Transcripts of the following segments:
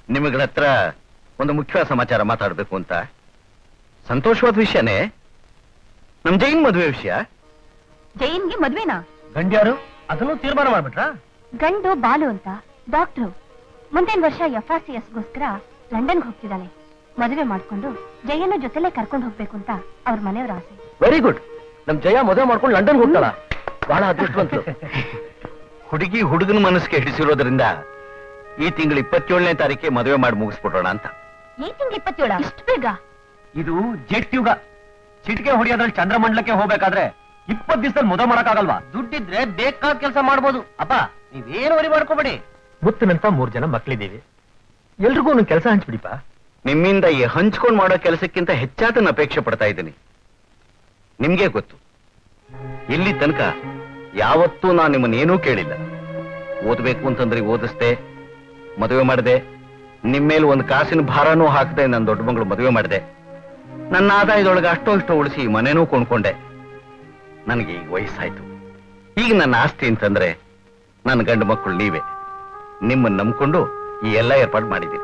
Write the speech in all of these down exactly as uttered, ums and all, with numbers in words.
ನಿಮಗಳ ಹತ್ರ ಒಂದು ಮುಖ್ಯವಾದ ಸಮಾಚಾರ ಮಾತಾಡಬೇಕು ಅಂತ. ಸಂತೋಷವಾದ ವಿಷಯನೇ, ನಮ್ ಜೈನ್ ಮದುವೆ ವಿಷಯ. ಜೈನ್ಗೆ ಮದ್ವೆನಾ? ಗಂಡ್ಯಾರು ಅದನ್ನು ತೀರ್ಮಾನ ಮಾಡ್ಬಿಟ್ರ? ಗಂಡು ಬಾಲು ಅಂತ ಡಾಕ್ಟ್ರು ಮುಂದಿನ ವರ್ಷ ಎಫ್ ಆರ್ ಸಿ ಎಸ್ ಗೋಸ್ಕರ ಲಂಡನ್ಗೆ ಹೋಗ್ತಿದ್ದಾನೆ. ಮದುವೆ ಮಾಡ್ಕೊಂಡು ಜಯನ ಜೊತೆಲೆ ಕರ್ಕೊಂಡು ಹೋಗ್ಬೇಕು ಅಂತ ಅವ್ರ ಮನೆಯವರ ಆಸೆ. Very good. ನಮ್ ಜಯ ಮದುವೆ ಮಾಡ್ಕೊಂಡು ಲಂಡನ್ ಹೋಗ್ತಾಳ. ಬಹಳ ಅದೃಷ್ಟವಂತರು. ಹುಡುಗಿ ಹುಡುಗನ ಮನಸ್ಸಿಗೆ ಹಿಡಿಸಿರೋದ್ರಿಂದ ಈ ತಿಂಗಳು ಇಪ್ಪತ್ತೇಳನೇ ತಾರೀಕಿಗೆ ಮದುವೆ ಮಾಡಿ ಮುಗಿಸ್ಬಿಡೋಣ ಅಂತ. ಈ ತಿಂಗಳು ಇಪ್ಪತ್ತೇಳ? ಇಷ್ಟು ಬೇಗ? ಇದು ಜೆಟ್ ಯುಗ. ಚಿಟಿಕೆ ಹೊಡಿಯೋದ್ರಲ್ಲಿ ಚಂದ್ರಮಂಡಲಕ್ಕೆ ಹೋಗ್ಬೇಕಾದ್ರೆ ಇಪ್ಪತ್ ದಿವಸದಲ್ಲಿ ಮದುವೆ ಮಾಡಕ್ಕಾಗಲ್ವಾ? ದುಡ್ಡಿದ್ರೆ ಬೇಕಾದ ಕೆಲಸ ಮಾಡ್ಬೋದು. ಅಪ್ಪ ನೀವೇನು ವರಿ ಮಾಡ್ಕೋಬೇಡಿ. ಮುತ್ತಿನಂತ ಮೂರ್ ಜನ ಮಕ್ಳಿದ್ದೀವಿ, ಎಲ್ರಿಗೂ ಒಂದೊಂದು ಕೆಲಸ ಹಂಚ್ಬಿಡಿಪಾ. ನಿಮ್ಮಿಂದ ಈ ಹಂಚ್ಕೊಂಡ್ ಮಾಡೋ ಕೆಲಸಕ್ಕಿಂತ ಹೆಚ್ಚಾದನ್ನ ಅಪೇಕ್ಷೆ ಪಡ್ತಾ ಇದ್ದೀನಿ. ನಿಮ್ಗೆ ಗೊತ್ತು, ಇಲ್ಲಿ ತನಕ ಯಾವತ್ತೂ ನಾನು ನಿಮ್ಮನ್ನೇನೂ ಕೇಳಿಲ್ಲ. ಓದ್ಬೇಕು ಅಂತಂದ್ರೆ ಓದಿಸ್ದೆ, ಮದುವೆ ಮಾಡಿದೆ. ನಿಮ್ಮೇಲೆ ಒಂದು ಕಾಸಿನ ಭಾರನೂ ಹಾಕದೆ ನನ್ನ ದೊಡ್ಡ ಮಗಳು ಮದುವೆ ಮಾಡಿದೆ. ನನ್ನ ಆದಾಯದೊಳಗೆ ಅಷ್ಟೋ ಇಷ್ಟೋ ಉಳಿಸಿ ಮನೇನೂ ಕೊಂಡ್ಕೊಂಡೆ. ನನಗೆ ಈಗ ವಯಸ್ಸಾಯ್ತು. ಈಗ ನನ್ನ ಆಸ್ತಿ ಅಂತಂದ್ರೆ ನನ್ನ ಗಂಡು ಮಕ್ಕಳು ನೀವೇ. ನಿಮ್ಮನ್ನು ನಂಬ್ಕೊಂಡು ಈ ಎಲ್ಲ ಏರ್ಪಾಡು ಮಾಡಿದ್ದೀನಿ.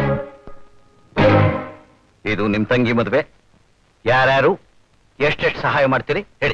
ಇದು ನಿಮ್ ತಂಗಿ ಮದುವೆ. ಯಾರ್ಯಾರು ಎಷ್ಟೆಷ್ಟು ಸಹಾಯ ಮಾಡ್ತೀರಿ ಹೇಳಿ.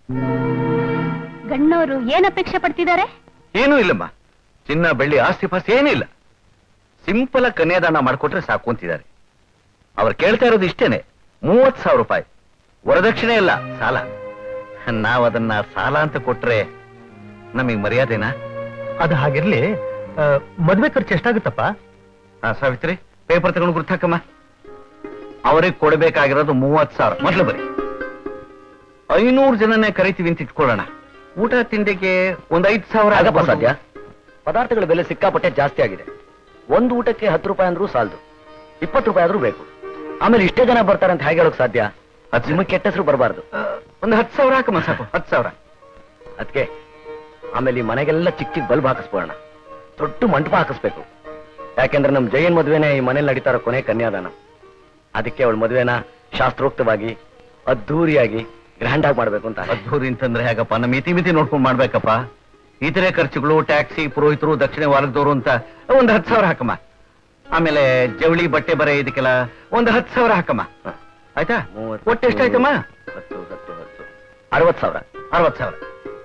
ಗಣ್ಣವರು ಏನ್ ಅಪೇಕ್ಷೆ ಪಡ್ತಿದ್ದಾರೆ? ಏನೂ ಇಲ್ಲಮ್ಮ, ಚಿನ್ನ ಬೆಳ್ಳಿ ಆಸ್ತಿ ಪಾಸ್ತಿ ಏನಿಲ್ಲ. ಸಿಂಪಲ್ ಆಗಿ ಕನ್ಯಾದಾನ ಮಾಡ್ಕೊಟ್ರೆ ಸಾಕು ಅಂತಿದ್ದಾರೆ. ಅವ್ರು ಕೇಳ್ತಾ ಇರೋದು ಇಷ್ಟೇನೆ, ಮೂವತ್ ಸಾವಿರ ರೂಪಾಯಿ ವರದಕ್ಷಿಣೆ ಇಲ್ಲ, ಸಾಲ. ನಾವ್ ಅದನ್ನ ಸಾಲ ಅಂತ ಕೊಟ್ರೆ ನಮಗ್ ಮರ್ಯಾದೆನಾ? ಅದು ಹಾಗಿರ್ಲಿ, ಮದ್ವೆ ಖರ್ಚು ಎಷ್ಟಾಗುತ್ತಪ್ಪ? ಹಾ ಸಾವಿತ್ರಿ, ಪೇಪರ್ ತಗೊಂಡು ಗುರ್ತಾಕಮ್ಮ. ಅವ್ರಿಗೆ ಕೊಡಬೇಕಾಗಿರೋದು ಮೂವತ್ ಸಾವಿರ. ಮೊದ್ಲು ಬರೀ ಐನೂರು ಜನನೇ ಕರಿತೀವಿ ಅಂತ ಇಟ್ಕೊಳ್ಳೋಣ. ಊಟ ತಿಂಡಿಗೆ ಒಂದ್ ಐದ್ ಸಾವಿರ ಆಗಪ್ಪ ಸಾಧ್ಯ. ಪದಾರ್ಥಗಳ ಬೆಲೆ ಸಿಕ್ಕಾಪಟ್ಟೆ ಜಾಸ್ತಿ ಆಗಿದೆ. ಒಂದು ಊಟಕ್ಕೆ ಹತ್ತು ರೂಪಾಯಿ ಅಂದ್ರೂ ಸಾಲದು, ಇಪ್ಪತ್ತು ರೂಪಾಯಿ ಆದ್ರೂ ಬೇಕು. ಆಮೇಲೆ ಇಷ್ಟೇ ಜನ ಬರ್ತಾರೆ ಅಂತ ಹೇಗೆ ಹೇಳೋಕ್ ಸಾಧ್ಯ? ಅದ್ ನಿಮಗೆ ಕೆಟ್ಟ ಹೆಸರು ಬರಬಾರ್ದು. ಒಂದು ಹತ್ತು ಸಾವಿರ ಹಾಕಮ್ಮ ಸಾಕು. ಹತ್ತು ಸಾವಿರ ಅದಕ್ಕೆ ಆಮೇಲೆ ಈ ಮನೆಗೆಲ್ಲ ಚಿಕ್ಕ ಚಿಕ್ಕ ಬಲ್ಬ್ ಹಾಕಿಸ್ಬೋಣ, ದೊಡ್ಡ ಮಂಟಪ ಹಾಕಿಸ್ಬೇಕು. ಯಾಕೆಂದ್ರೆ ನಮ್ ಜಯನ್ ಮದ್ವೆನೇ ಈ ಮನೇಲಿ ನಡೀತಾರೋ ಕೊನೆ ಕನ್ಯಾದಾನ. ಅದಕ್ಕೆ ಅವಳ ಮದ್ವೆನ ಶಾಸ್ತ್ರೋಕ್ತವಾಗಿ ಅದ್ಧೂರಿಯಾಗಿ ಗ್ರ್ಯಾಂಡ್ ಆಗಿ ಮಾಡ್ಬೇಕು ಅಂತ. ಅದ್ಧೂರಿ ಅಂತಂದ್ರೆ ಹೇಗಪ್ಪ? ನಮ್ಮ ಮಿತಿ ಮಿತಿ ನೋಡ್ಕೊಂಡು ಮಾಡ್ಬೇಕಪ್ಪ. ಇತರೆ ಖರ್ಚುಗಳು, ಟ್ಯಾಕ್ಸಿ, ಪುರೋಹಿತರು, ದಕ್ಷಿಣ ವಾರದವರು ಅಂತ ಒಂದು ಹತ್ತು ಸಾವಿರ ಹಾಕಮ್ಮ. ಆಮೇಲೆ ಜವಳಿ ಬಟ್ಟೆ ಬರೆ ಇದಕ್ಕೆಲ್ಲ ಒಂದು ಹತ್ತು ಸಾವಿರ ಹಾಕಮ್ಮ. ಆಯ್ತಾ? ಒಟ್ಟು ಎಷ್ಟಾಯ್ತಮ್ಮ? ಹತ್ತು ಹತ್ತು ಹತ್ತು ಅರವತ್ತು ಸಾವಿರ. ಅರವತ್ತು ಸಾವಿರ.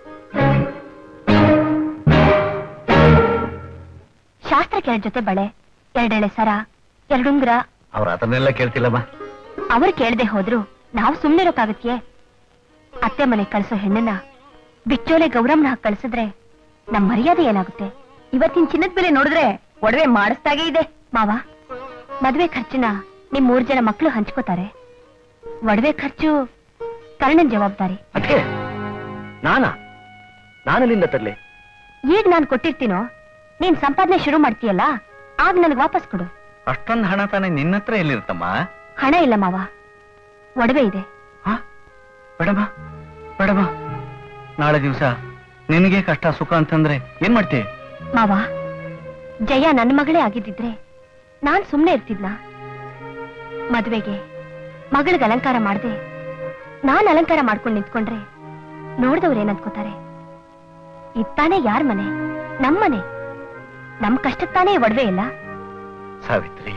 ಶಾಸ್ತ್ರಕ್ಕೆ ಎರಡ್ ಜೊತೆ ಬಳೆ, ಎರಡೆಳೆ ಸರ, ಎರಡುಂಗ್ರ. ಅವ್ರು ಅದನ್ನೆಲ್ಲ ಕೇಳ್ತಿಲ್ಲಮ್ಮ. ಅವ್ರು ಕೇಳದೆ ಹೋದ್ರು ನಾವು ಸುಮ್ನಿರೋಕ್ಕಾಗತ್ಯೆ? ಅತ್ತೆ ಮನೆ ಕಳ್ಸೋ ಹೆಣ್ಣನ್ನ ಬಿಚ್ಚೋಲೆ ಗೌರಮ್ಮನ ಹಾಕಿ ಕಳ್ಸಿದ್ರೆ ನಮ್ ಮರ್ಯಾದೆ ಏನಾಗುತ್ತೆ? ಇವತ್ತಿನ ಚಿನ್ನದ ಬೆಲೆ ನೋಡಿದ್ರೆ ಒಡವೆ ಮಾಡಿಸ್ದಾಗೆ ಇದೆ. ಮಾವ, ಮದ್ವೆ ಖರ್ಚನ್ನ ನಿಮ್ ಮೂರ್ ಜನ ಮಕ್ಕಳು ಹಂಚ್ಕೋತಾರೆ. ಒಡವೆ ಖರ್ಚು ಕರ್ಣನ್ ಜವಾಬ್ದಾರಿ. ಅದಕ್ಕೆ ನಾನಾ ನಾನಲ್ಲಿಂದ ತರ್ಲಿ? ಈಗ ನಾನ್ ಕೊಟ್ಟಿರ್ತೀನೋ, ನೀನ್ ಸಂಪಾದನೆ ಶುರು ಮಾಡ್ತೀಯಲ್ಲ, ಆಗ ನನಗೆ ವಾಪಸ್ ಕೊಡು. ಅಷ್ಟೊಂದು ಹಣ ತಾನೇ ನಿನ್ನ ಹತ್ರ ಎಲ್ಲಿರುತ್ತಮ್ಮ? ಹಣ ಇಲ್ಲ ಮಾವ, ಒಡವೆ ಇದೆ. ಬೇಡಮ್ಮ ಬೇಡಮ್ಮ, ನಾಳೆ ದಿವಸ ನಿನಗೆ ಕಷ್ಟ ಸುಖ ಅಂತಂದ್ರೆ ಏನ್ ಮಾಡ್ತೀವಿ? ಮಾವ, ಜಯ ನನ್ನ ಮಗಳೇ ಆಗಿದ್ದಿದ್ರೆ ನಾನ್ ಸುಮ್ನೆ ಇರ್ತಿದ್ನ? ಮದ್ವೆಗೆ ಮಗಳಿಗೆ ಅಲಂಕಾರ ಮಾಡದೆ ನಾನ್ ಅಲಂಕಾರ ಮಾಡ್ಕೊಂಡು ನಿಂತ್ಕೊಂಡ್ರೆ ನೋಡ್ದವ್ರು ಏನಂತ್ಕೋತಾರೆ? ಇತ್ತಾನೆ ಯಾರ್ ಮನೆ? ನಮ್ಮನೆ. ನಮ್ ಕಷ್ಟಕ್ತಾನೇ ಒಡವೆ ಇಲ್ಲ. ಸಾವಿತ್ರಿ,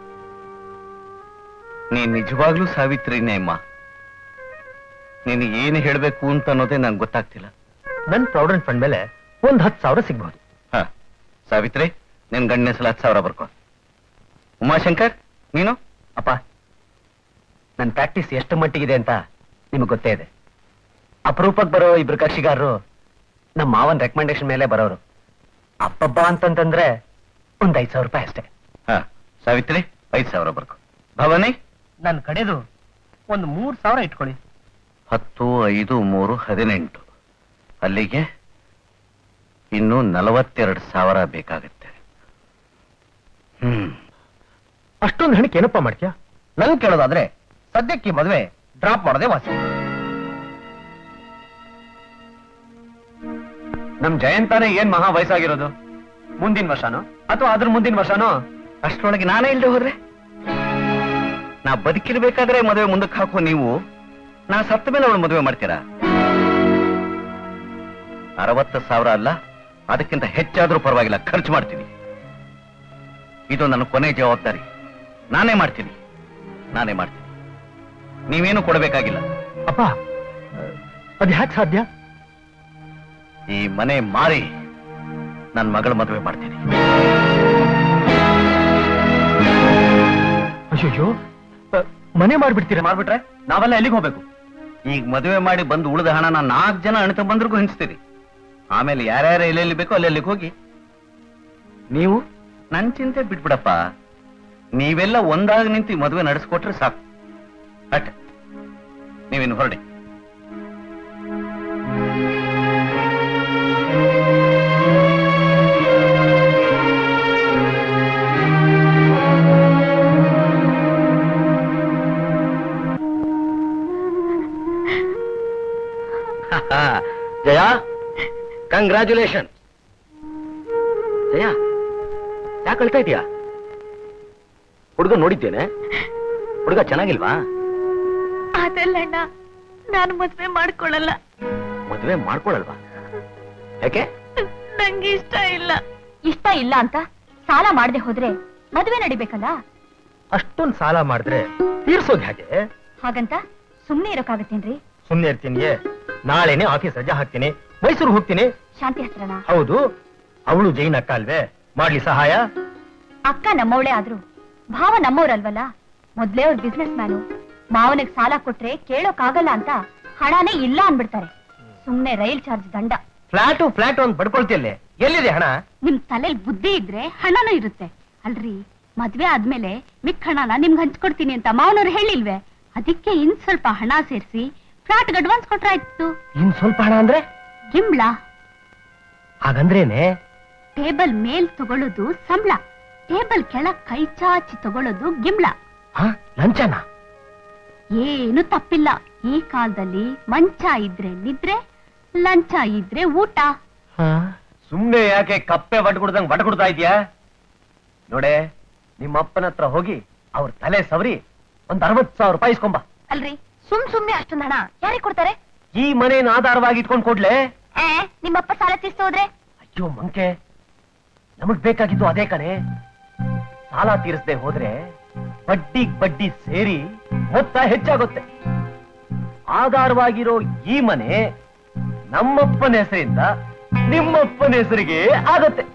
ನೀನ್ ನಿಜವಾಗ್ಲೂ ಸಾವಿತ್ರಿನೇ ಅಮ್ಮ. ನೀನು ಏನು ಹೇಳ್ಬೇಕು ಅಂತ ಅನ್ನೋದೇ ನಂಗೆ ಗೊತ್ತಾಗ್ತಿಲ್ಲ. ನನ್ ಪ್ರಾವಿಡೆಂಟ್ ಫಂಡ್ ಮೇಲೆ ಒಂದ್ ಹತ್ತು ಸಾವಿರ ಸಿಗ್ಬಹುದು. ಹ ಸಾವಿತ್ರಿ, ನಿನ್ ಗಂಡನೇ ಸಲ ಹತ್ತು ಸಾವಿರ ಬರ್ಕೊ. ಉಮಾಶಂಕರ್, ನೀನು? ಅಪ್ಪ, ನನ್ ಪ್ರಾಕ್ಟೀಸ್ ಎಷ್ಟು ಮಟ್ಟಿಗಿದೆ ಅಂತ ನಿಮಗ್ ಗೊತ್ತೇ ಇದೆ. ಅಪರೂಪಕ್ಕೆ ಬರೋ ಇಬ್ರು ಕಕ್ಷಿಗಾರರು ನಮ್ಮ ಮಾವನ್ ರೆಕಮೆಂಡೇಶನ್ ಮೇಲೆ ಬರೋರು. ಅಪ್ಪಬ್ಬ ಅಂತಂತಂದ್ರೆ ಒಂದ್ ಐದ್ ಸಾವಿರ ರೂಪಾಯಿ ಅಷ್ಟೇ. ಹ ಸಾವಿತ್ರಿ, ಐದ್ ಸಾವಿರ ಬರ್ಕೊ. ಭವಾನಿ, ನನ್ ಕಡೆದು ಒಂದ್ ಮೂರ್ ಸಾವಿರ ಇಟ್ಕೊಳ್ಳಿ. ಹತ್ತು ಐದು ಮೂರು ಹದಿನೆಂಟು, ಅಲ್ಲಿಗೆ ಇನ್ನು ನಲವತ್ತೆರಡು ಸಾವಿರ ಬೇಕಾಗುತ್ತೆ. ಹ್ಮ್ ಅಷ್ಟೊಂದು ಹಣಕ್ಕೆ ಏನಪ್ಪಾ ಮಾಡ್ತೀಯ? ನನ್ ಕೇಳೋದಾದ್ರೆ ಸದ್ಯಕ್ಕೆ ಮದುವೆ ಡ್ರಾಪ್ ಮಾಡೋದೇ ವಾಸಿ. ನಮ್ ಜಯಂತಾನೆ ಏನ್ ಮಹಾ ವಯಸ್ಸಾಗಿರೋದು? ಮುಂದಿನ ವರ್ಷನೋ ಅಥವಾ ಅದ್ರ ಮುಂದಿನ ವರ್ಷನೋ? ಅಷ್ಟರೊಳಗೆ ನಾನೇ ಇಲ್ದೆ ಹೋದ್ರೆ? ನಾ ಬದುಕಿರ್ಬೇಕಾದ್ರೆ ಮದುವೆ ಮುಂದಕ್ಕೆ ಹಾಕೋ ನೀವು, ನಾ ಸತ್ತ ಮೇಲೆ ಅವಳು ಮದುವೆ ಮಾಡ್ತೀರಾ? ಅರವತ್ತು ಸಾವಿರ ಅಲ್ಲ, ಅದಕ್ಕಿಂತ ಹೆಚ್ಚಾದ್ರೂ ಪರವಾಗಿಲ್ಲ, ಖರ್ಚು ಮಾಡ್ತೀನಿ. ಇದು ನನ್ನ ಕೊನೆ ಜವಾಬ್ದಾರಿ. ನಾನೇ ಮಾಡ್ತೀನಿ ನಾನೇ ಮಾಡ್ತೀನಿ ನೀವೇನು ಕೊಡಬೇಕಾಗಿಲ್ಲ. ಅಪ್ಪ, ಅದು ಹ್ಯಾಕ್ ಸಾಧ್ಯ? ಈ ಮನೆ ಮಾರಿ ನನ್ನ ಮಗಳ ಮದುವೆ ಮಾಡ್ತೀನಿ. ಅಯ್ಯೋ, ಮನೆ ಮಾಡ್ಬಿಡ್ತೀರಾ? ಮಾಡ್ಬಿಟ್ರೆ ನಾವೆಲ್ಲ ಎಲ್ಲಿಗೆ ಹೋಗ್ಬೇಕು? ಈಗ ಮದುವೆ ಮಾಡಿ ಬಂದು ಉಳಿದ ಹಣನ ನಾಲ್ಕು ಜನ ಅಣ್ಣ ತಮ್ಮಂದ್ರಿಗೂ ಹಂಚ್ತೀರಿ. ಆಮೇಲೆ ಯಾರ್ಯಾರು ಎಲ್ಲೆಲ್ಲಿ ಬೇಕೋ ಅಲ್ಲೆಲ್ಲಿಗೆ ಹೋಗಿ. ನೀವು ನನ್ ಚಿಂತೆ ಬಿಟ್ಬಿಡಪ್ಪ. ನೀವೆಲ್ಲ ಒಂದಾಗ ನಿಂತು ಈ ಮದುವೆ ನಡೆಸ್ಕೊಟ್ರೆ ಸಾಕು. ಅಟ್ ನೀವಿನ್ನು ಹೊರಡಿ. ಜಯ, ಕಂಗ್ರ್ಯಾಚುಲೇಷನ್. ಜಯ, ಯಾಕೆ ಅಳ್ತಾ ಇದೀಯಾ? ಹುಡುಗ ನೋಡಿದ್ದೇನೆ. ಹುಡುಗ ಚೆನ್ನಾಗಿಲ್ವಾ? ಅದಲ್ಲಣ್ಣ, ನಾನು ಮದ್ವೆ ಮಾಡ್ಕೊಳ್ಳಲ್ಲ. ಮದುವೆ ಮಾಡ್ಕೊಳಲ್ವಾ? ಯಾಕೆ? ನಂಗೆ ಇಷ್ಟ ಇಲ್ಲ. ಇಷ್ಟ ಇಲ್ಲ ಅಂತ ಸಾಲ ಮಾಡದೆ ಹೋದ್ರೆ ಮದ್ವೆ ನಡಿಬೇಕಲ್ಲ. ಅಷ್ಟೊಂದು ಸಾಲ ಮಾಡಿದ್ರೆ ತೀರ್ಸೋದು ಹೇಗೆ? ಹಾಗಂತ ಸುಮ್ನೆ ಇರೋಕ್ಕಾಗತ್ತೇನ್ರಿ? ಸುಮ್ನೆ ಇರ್ತೀನಿ. ನಾಳೆನೆ ಆಫೀಸ್ ರಜಾ ಹಾಕ್ತೀನಿ, ಮೈಸೂರು ಹೋಗ್ತೀನಿ. ಶಾಂತಿ ಹತ್ರನ? ಹೌದು. ಅವಳು ಜೈನ್ ಅಕ್ಕ ಅಲ್ವೇ, ಮಾಡ್ಲಿ ಸಹಾಯ? ಅಕ್ಕ ನಮ್ಮವಳೇ ಆದ್ರು ಭಾವ ನಮ್ಮವ್ರಲ್ವಲ್ಲ. ಮೊದ್ಲೇ ಅವ್ರ ಬಿಸ್ನೆಸ್ ಮ್ಯಾನು. ಮಾವನಿಗೆ ಸಾಲ ಕೊಟ್ರೆ ಕೇಳೋಕಾಗಲ್ಲ ಅಂತ ಹಣನೇ ಇಲ್ಲ ಅನ್ಬಿಡ್ತಾರೆ. ಸುಮ್ನೆ ರೈಲ್ ಚಾರ್ಜ್ ದಂಡ. ಫ್ಲಾಟು ಫ್ಲಾಟು ಅಂತ ಬಡ್ಕೊಳ್ತಿಯಲ್ಲೇ, ಎಲ್ಲಿದೆ ಹಣ? ನಿಮ್ ತಲೆಲ್ ಬುದ್ಧಿ ಇದ್ರೆ ಹಣನೂ ಇರುತ್ತೆ ಅಲ್ರಿ. ಮದ್ವೆ ಆದ್ಮೇಲೆ ಮಿಕ್ಕ ಹಣನ ನಿಮ್ಗೆ ಹಂಚ್ಕೊಡ್ತೀನಿ ಅಂತ ಮಾವನವ್ರು ಹೇಳಿಲ್ವೇ? ಅದಕ್ಕೆ ಇನ್ ಸ್ವಲ್ಪ ಹಣ ಸೇರಿಸಿ ಫ್ಲಾಟ್ಗೆ ಅಡ್ವಾನ್ಸ್ ಕೊಟ್ರಾಯ್ತು. ಇನ್ ಸ್ವಲ್ಪ ಹಣ ಅಂದ್ರೆ? ಗಿಂಬ್ಳ. ಹಾಗಂದ್ರೇನೆ? ಟೇಬಲ್ ಮೇಲ್ ತಗೊಳ್ಳೋದು ಸಂಬಳ, ಟೇಬಲ್ ಕೆಳಗ್ ಕೈ ಚಾಚಿ ತಗೊಳ್ಳೋದು ಗಿಂಬ್ಳ. ಲಂಚನ? ಏನು ತಪ್ಪಿಲ್ಲ. ಈ ಕಾಲದಲ್ಲಿ ಮಂಚ ಇದ್ರೆ ನಿದ್ರೆ, ಲಂಚ ಇದ್ರೆ ಊಟ. ಸುಮ್ನೆ ಯಾಕೆ ಕಪ್ಪೆ ಬಟ್ ಕೊಡ್ದಂಗ್ ಬಟ್ ಕೊಡ್ತಾ ಇದೀಯಾ? ನೋಡೆ, ನಿಮ್ಮ ಅಪ್ಪನ ಹತ್ರ ಹೋಗಿ ಅವ್ರ ತಲೆ ಸವರಿ ಒಂದ್ ಅರವತ್ ಸಾವಿರ ರೂಪಾಯಿ ಇಸ್ಕೊಂಬ. ಅಲ್ರಿ, ಸುಮ್ ಸುಮ್ನೆ ಅಷ್ಟೊಂದ್ ಹಣ ಯಾರಿಗೆ ಕೊಡ್ತಾರೆ? ಈ ಮನೇನ ಆಧಾರವಾಗಿ ಇಟ್ಕೊಂಡ್ ಕೊಡ್ಲೆ? ನಿಮ್ಮಪ್ಪ ಸಾಲ ತೀರ್ಸೋದ್ರೆ? ಅಯ್ಯೋ ಮಂಕೆ, ನಮಗ್ ಬೇಕಾಗಿದ್ದು ಅದೇ ಕಣೆ. ಸಾಲ ತೀರಿಸದೆ ಹೋದ್ರೆ ಬಡ್ಡಿ ಬಡ್ಡಿ ಸೇರಿ ಮೊತ್ತ ಹೆಚ್ಚಾಗುತ್ತೆ. ಆಧಾರವಾಗಿರೋ ಈ ಮನೆ ನಮ್ಮಪ್ಪನ ಹೆಸರಿಂದ ನಿಮ್ಮಪ್ಪನ ಹೆಸರಿಗೆ ಆಗತ್ತೆ.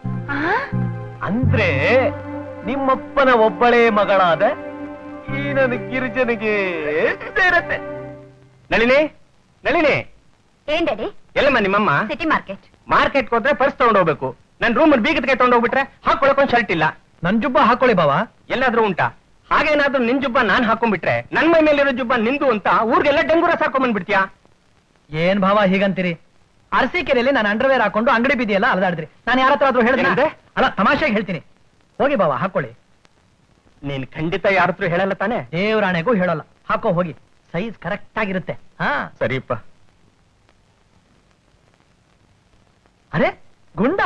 ಅಂದ್ರೆ ನಿಮ್ಮಪ್ಪನ ಒಬ್ಬಳೇ ಮಗಳಾದ ಈ ನನ್ನ ಗಿರಿಜನಿಗೆ ಸೇರತ್ತೆ. ನಳಿನಿ, ನಳಿನಿ. ಏನ್ ಡ್ಯಾಡಿ? ಎಲ್ಲಮ್ಮ ನಿಮ್ಮಮ್ಮ? City market. ಮಾರ್ಕೆಟ್ ಹೋದ್ರೆ ಪರ್ಸ್ ತಗೊಂಡ್ ಹೋಗ್ಬೇಕು. ನನ್ ರೂಮ್ ಬೀಗದ ತಗೊಂಡ್ ಹೋಗ್ಬಿಟ್ರೆ ಹಾಕೊಳಕೊಂದ್ ಶರ್ಟ್ ಇಲ್ಲ. ನನ್ ಜುಬ್ಬ ಹಾಕೊಳ್ಳಿ ಬಾವ, ಎಲ್ಲಾದ್ರೂ ಉಂಟಾ? ಹಾಗೇನಾದ್ರೂ ನಿನ್ ಜುಬ್ಬ ನಾನ್ ಹಾಕೊಂಡ್ಬಿಟ್ರೆ ನನ್ ಮೈ ಮೇಲಿರೋ ಜುಬ್ಬ ನಿಂದು ಅಂತ ಊರ್ಗೆಲ್ಲ ಡೆಂಗೂರ ಸಾಕೊಂಡ್ ಬಂದ್ಬಿಡ್ತೀಯಾ? ಏನ್ ಭಾವ ಹೀಗಂತೀರಿ? ಅರಸೀಕೆರೆಯಲ್ಲಿ ನಾನು ಅಂಡರ್ವೇರ್ ಹಾಕೊಂಡು ಅಂಗಡಿ ಬಿದಿಯಲ್ಲ ಅಲ್ದಾಡಿದ್ರಿ. ನಾನು ಯಾರ ಹತ್ರ ಆದ್ರೂ ಹೇಳಿದ್ರೆ ಅಲ್ಲ, ತಮಾಷೆಗೆ ಹೇಳ್ತೀನಿ. ಹೋಗಿ ಬಾವ ಹಾಕೊಳ್ಳಿ. ನೀನ್ ಖಂಡಿತ ಯಾರ ಹತ್ರ ಹೇಳಲ್ಲ ತಾನೆ? ದೇವರಾಣೆಗೂ ಹೇಳಲ್ಲ. ಹಾಕೋ ಹೋಗಿ, ಸೈಜ್ ಕರೆಕ್ಟ್ ಆಗಿರುತ್ತೆ. ಹಾ ಸರಿಪ್ಪ. ಅರೆ ಗುಂಡ?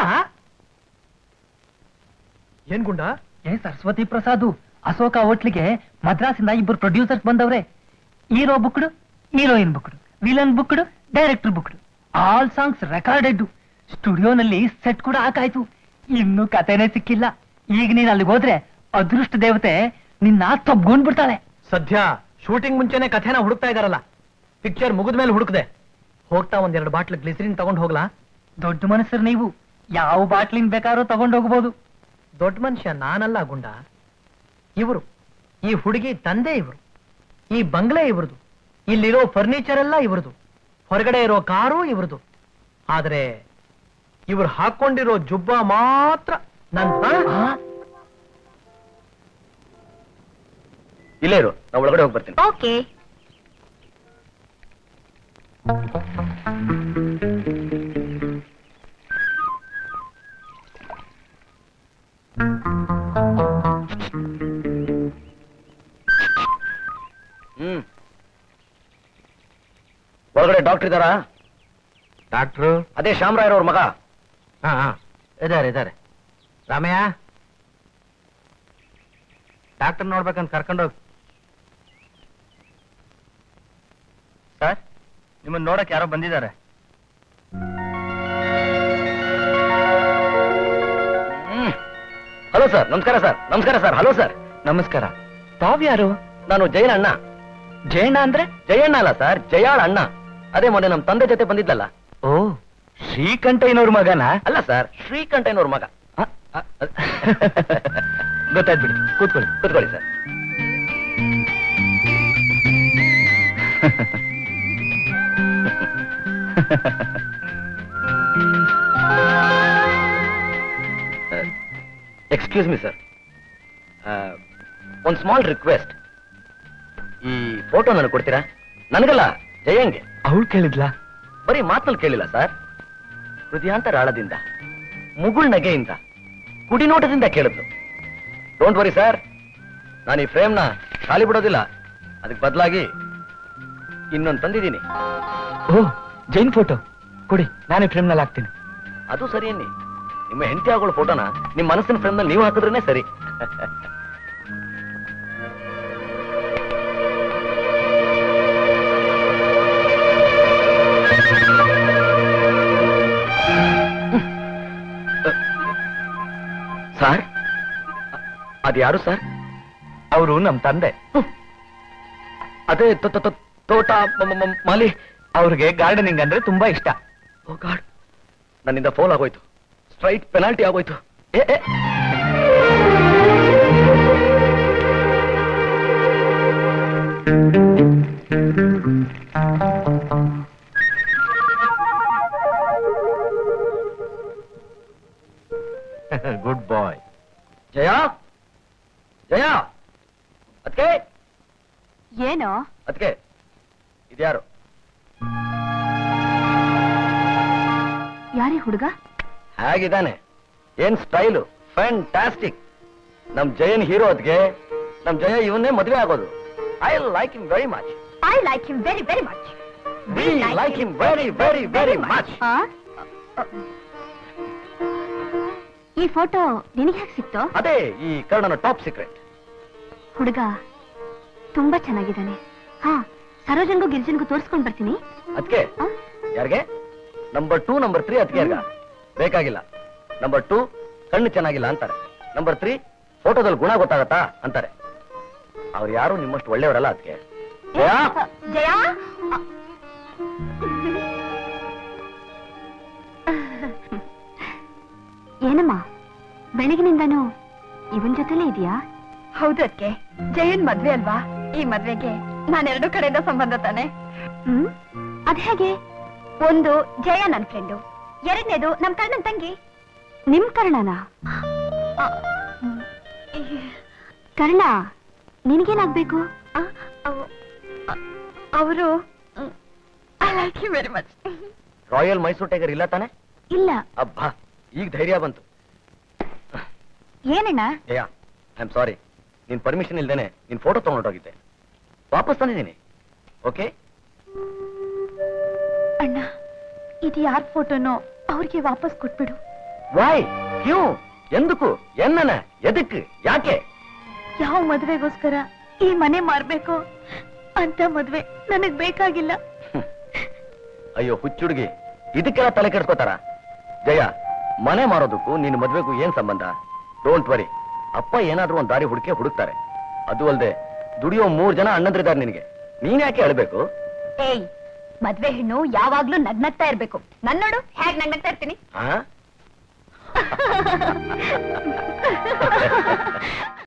ಏನ್ ಗುಂಡ? ಏ ಸರಸ್ವತಿ ಪ್ರಸಾದ್, ಅಶೋಕ ಹೋಟ್ಲಿಗೆ ಮದ್ರಾಸಿಂದ ಇಬ್ಬರು ಪ್ರೊಡ್ಯೂಸರ್ಸ್ ಬಂದವ್ರೆ. Hero booked, heroine booked, villain booked, director booked. All songs recorded. ಸ್ಟುಡಿಯೋನಲ್ಲಿ ಸೆಟ್ ಕೂಡ ಹಾಕಾಯ್ತು. ಇನ್ನು ಕಥೆನೇ ಸಿಕ್ಕಿಲ್ಲ. ಈಗ ನೀನ್ ಅಲ್ಲಿಗೆ ಹೋದ್ರೆ ಅದೃಷ್ಟ ದೇವತೆ ನಿನ್ನ ತಬ್ಗೊಂಡ್ ಬಿಡ್ತಾಳೆ. ಸದ್ಯ ಶೂಟಿಂಗ್ ಮುಂಚೆನೆ ಕಥೆನ ಹುಡುಕ್ತಾ ಇದಾರಲ್ಲ. ಪಿಕ್ಚರ್ ಮುಗಿದ ಮೇಲೆ ಹುಡುಕ್ದೆ. ಹೋಗ್ತಾ ಒಂದೆರಡು ಬಾಟ್ಲ್ ಗ್ಲಿಸರಿನ್ ತಗೊಂಡ್ ಹೋಗ್ಲಾ? ದೊಡ್ಡ ಮನುಷ್ಯರು ನೀವು, ಯಾವ ಬಾಟ್ಲಿನ್ ಬೇಕಾದ್ರೂ ತಗೊಂಡ್ ಹೋಗ್ಬೋದು. ದೊಡ್ಡ ಮನುಷ್ಯ ನಾನಲ್ಲ ಗುಂಡ, ಇವರು. ಈ ಹುಡುಗಿ ತಂದೆ ಇವರು. ಈ ಬಂಗ್ಲೆ ಇವ್ರದು. ಇಲ್ಲಿರೋ ಫರ್ನಿಚರ್ ಎಲ್ಲ ಇವ್ರದು. ಹೊರಗಡೆ ಇರೋ ಕಾರು ಇವ್ರದು. ಆದ್ರೆ ಇವ್ರು ಹಾಕೊಂಡಿರೋ ಜುಬ್ಬ ಮಾತ್ರ ನನ್. ಇಲ್ಲೇ ಇರು, ನಾ ಒಳಗಡೆ ಹೋಗಿ ಬರ್ತೀನಿ. ಓಕೆ. ಹ್ಮ್, ಒಳಗಡೆ ಡಾಕ್ಟರ್ ಇದ್ದಾರಾ? ಡಾಕ್ಟ್ರು ಅದೇ ಶಾಮರಾಯರವ್ರ ಮಗ. ಹಾ ಇದಾರೆ ಇದಾರೆ. ರಾಮಯ್ಯ, ಡಾಕ್ಟರ್ ನೋಡ್ಬೇಕಂತ ಕರ್ಕೊಂಡೋಗಿ. ಸರ್, ನಿಮ್ಮನ್ನ ನೋಡಕ್ ಯಾರೋ ಬಂದಿದ್ದಾರೆ. ಹಲೋ ಹಲೋ ಸರ್, ನಮಸ್ಕಾರ ಸರ್. ನಮಸ್ಕಾರ ಸರ್. Hello sir. ನಮಸ್ಕಾರ. ತಾವ್ಯಾರು? ನಾನು ಜಯನ ಅಣ್ಣ. ಜಯಣ್ಣ ಅಂದ್ರೆ? ಜಯಣ್ಣ ಅಲ್ಲ ಸರ್, ಜಯಾಳ ಅಣ್ಣ. ಅದೇ ಮೊನ್ನೆ ನಮ್ ತಂದೆ ಜೊತೆ ಬಂದಿದ್ಲಲ್ಲ. ಓ, ಶ್ರೀಕಂಠಯ್ಯನವ್ರ ಮಗನಾ? ಅಲ್ಲ ಸರ್, ಶ್ರೀಕಂಠಯ್ಯನವ್ರ ಮಗ. ಅ, ಅ, ಅ. ಗೊತ್ತಾಯ್ತು ಬಿಡಿ, ಕೂತ್ಕೊಳ್ಳಿ. ಕೂತ್ಕೊಳ್ಳಿ ಸರ್. ಎಕ್ಸ್ಕ್ಯೂಸ್ ಮಿ ಸರ್, ಒಂದು ಸ್ಮಾಲ್ ರಿಕ್ವೆಸ್ಟ್. ಈ ಫೋಟೋ ನನಗೆ ಕೊಡ್ತೀರಾ? ನನಗಲ್ಲ, ಜಯಂಗೆ. ಅವಳು ಕೇಳಿದ್ಲಾ? ಬರೀ ಮಾತಲ್ಲಿ ಕೇಳಿಲ್ಲ ಸರ್, ಹೃದಯಾಂತರಾಳದಿಂದ, ಮುಗುಳ್ ನಗೆಯಿಂದ, ಕುಡಿನೋಟದಿಂದ ಕೇಳಿದ್ಲು. ಡೋಂಟ್ ವರಿ ಸರ್, ನಾನು ಈ ಫ್ರೇಮ್ನ ಖಾಲಿ ಬಿಡೋದಿಲ್ಲ. ಅದಕ್ಕೆ ಬದಲಾಗಿ ಇನ್ನೊಂದು ತಂದಿದ್ದೀನಿ. ಓ, ಜೈನ್ ಫೋಟೋ ಕೊಡಿ, ನಾನೇ ಫ್ರೇಮ್ನಲ್ಲಿ ಹಾಕ್ತೀನಿ. ಅದು ಸರಿ ಅನ್ನಿ, ನಿಮ್ಮ ಹೆಂಡತಿ ಆಗೋಳ ಫೋಟೋನ ನಿಮ್ಮ ಮನಸ್ಸಿನ ಫ್ರೇಮ್ನಲ್ಲಿ ನೀವು ಹಾಕಿದ್ರೇನೆ ಸರಿ. ಸರ್, ಅದು ಯಾರು ಸರ್? ಅವರು ನಮ್ ತಂದೆ. ಅದೇ ತೋ- ತೋ- ತೋ- ತೋಟ ಮ- ಮ- ಮಾಲಿ. ಅವ್ರಿಗೆ ಗಾರ್ಡನಿಂಗ್ ಅಂದ್ರೆ ತುಂಬಾ ಇಷ್ಟ. ಓ ಗಾಡ್, ನನ್ನಿಂದ ಫೋಲ್ ಆಗೋಯ್ತು. ಸ್ಟ್ರೈಟ್ ಪೆನಾಲ್ಟಿ ಆಗೋಯ್ತು. ಏ ಏ. ಗುಡ್ ಬಾಯ್. ಜಯ, ಜಯ, ಅದಕ್ಕೆ ಏನೋ? ಅದಕ್ಕೆ ಇದ್ಯಾರು? ಯಾರೇ ಹುಡುಗ? ಹೇಗಿದ್ದಾನೆ? ಏನ್ ಸ್ಟೈಲು, ಫ್ಯಾಂಟಾಸ್ಟಿಕ್. ನಮ್ ಜಯನ್ ಹೀರೋ. ಅದ್ಗೆ ನಮ್ ಜಯ ಇವನ್ನೇ ಮದುವೆ ಆಗೋದು. I like him very much. I like him very very much. We like him very very very much. ಈ ಫೋಟೋ ನಿನಗೆ ಹೇಗೆ ಸಿಕ್ತು? ಅದೇ ಈ ಕರ್ಣನ ಟಾಪ್ ಸೀಕ್ರೆಟ್. ಹುಡುಗ ತುಂಬಾ ಚೆನ್ನಾಗಿದ್ದಾನೆ. ಹಾ, ಸರೋಜನ್ಗೂ ಗಿರಿಜನ್ಗೂ ತೋರಿಸ್ಕೊಂಡ್ ಬರ್ತೀನಿ. ಅದಕ್ಕೆ ಆ? ಯಾರಿಗೆ? ನಂಬರ್ ಟೂ, ನಂಬರ್ ತ್ರೀ ಅದಕ್ಕೆ ಯಾರ್ಗ? ಬೇಕಾಗಿಲ್ಲ. ನಂಬರ್ ಟೂ ಕಣ್ಣು ಚೆನ್ನಾಗಿಲ್ಲ ಅಂತಾರೆ. ನಂಬರ್ ತ್ರೀ ಫೋಟೋದಲ್ಲಿ ಗುಣ ಗೊತ್ತಾಗತ್ತಾ ಅಂತಾರೆ. ಅವ್ರು ಯಾರು ನಿಮ್ಮಷ್ಟು ಒಳ್ಳೆಯವರಲ್ಲ. ಅದಕ್ಕೆ ಜಯ, ಏನಮ್ಮ ಬೆಳಗಿನಿಂದನೂ ಇವನ್ ಜೊತೆಲೇ ಇದೆಯಾ? ಹೌದು ಅದಕ್ಕೆ, ಜಯನ್ ಮದ್ವೆ ಅಲ್ವಾ? ಈ ಮದ್ವೆಗೆ ನಾನೆರಡು ಕಡೆಯಿಂದ ಸಂಬಂಧ ತಾನೆ. ಹ್ಮ್, ಅದ್ ಹೇಗೆ? ಒಂದು ಜಯ ನನ್ ಫ್ರೆಂಡು, ಎರಡನೇದು ನಮ್ ಕಣ್ಣನ್ ತಂಗಿ. ನಿಮ್ ಕರ್ಣನ? ಕರ್ಣ ನಿನಗೇನಾಗ್ಬೇಕು? ಅವರು I like you very much. Royal Mysore tiger ಇಲ್ಲ ತಾನೆ? ಇಲ್ಲ. ಅಬ್ಬಾ, ಈಗ ಧೈರ್ಯ ಬಂತು. ಏನಣ್ಣ? ಏ, ಐ ಆಮ್ ಸಾರಿ, ನಿನ್ ಪರ್ಮಿಷನ್ ಇಲ್ದೇನೆ ನಿನ್ ಫೋಟೋ ತಗೊಂಡೋಗಿದ್ದೆ. ವಾಪಸ್ ತಂದಿದ್ದೀನಿ. ಓಕೆ ಅಣ್ಣ, ಇದು ಯಾರ್ ಫೋಟೋನೋ ಅವ್ರಿಗೆ ವಾಪಸ್ ಕೊಟ್ಬಿಡು. ವಾಯ್? ಕ್ಯೂ? ಎಂದಕ್ಕೂ? ಎನ್ನನ? ಎದಕ್ಕೆ? ಯಾಕೆ? ಯಾವ ಮದ್ವೆಗೋಸ್ಕರ ಈ ಮನೆ ಮಾರ್ಬೇಕು ಅಂತ ಮದ್ವೆ ನನಗ್ ಬೇಕಾಗಿಲ್ಲ. ಅಯ್ಯೋ ಹುಚ್ಚುಡುಗಿ, ಇದಕ್ಕೆಲ್ಲ ತಲೆ ಕೆಡ್ಸ್ಕೋತಾರ? ಜಯ, ಮನೆ ಮಾರೋದಕ್ಕೂ ನಿನ್ನ ಮದ್ವೆಗೂ ಏನ್ ಸಂಬಂಧ? ಡೋಂಟ್ ವರಿ, ಅಪ್ಪ ಏನಾದ್ರೂ ಒಂದ್ ದಾರಿ ಹುಡುಕೆ ಹುಡುಕ್ತಾರೆ. ಅದು ಅಲ್ಲದೆ ದುಡಿಯೋ ಮೂರ್ ಜನ ಅಣ್ಣಂದ್ರಿದ್ದಾರೆ ನಿನಗೆ. ನೀನ್ ಯಾಕೆ ಹೇಳ್ಬೇಕು? ಏಯ್, ಮದ್ವೆ ಹೆಣ್ಣು ಯಾವಾಗ್ಲೂ ನಗ್ನಗ್ತಾ ಇರ್ಬೇಕು. ನನ್ ನೋಡು ಹೇಗ್ ನಗ್ನಗ್ತಾ ಇರ್ತೀನಿ. ಆ